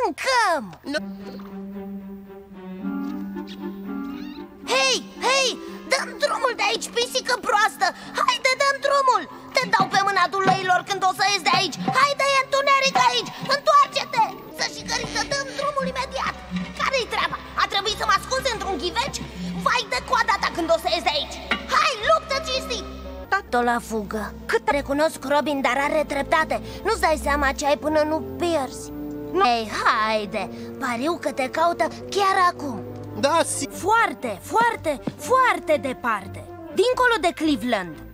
Aruncăm! Hei, hei! Dăm drumul de aici, pisică proastă! Haide, dăm drumul! Te dau pe mâna dulăilor când o să ies de aici! Haide, e întuneric aici! Întoarce-te! Să șicăriță, dăm drumul imediat! Care-i treaba? A trebuit să mă ascunzi într-un ghiveci? Vai de coada ta când o să ies de aici! Hai, luptă cinstit! Tot la fugă. Cât recunosc, Robin, dar are dreptate. Nu-ți dai seama ce ai până nu pierzi. Ei, haide! Pariu că te caută chiar acum. Da, Foarte, foarte, foarte departe, dincolo de Cleveland.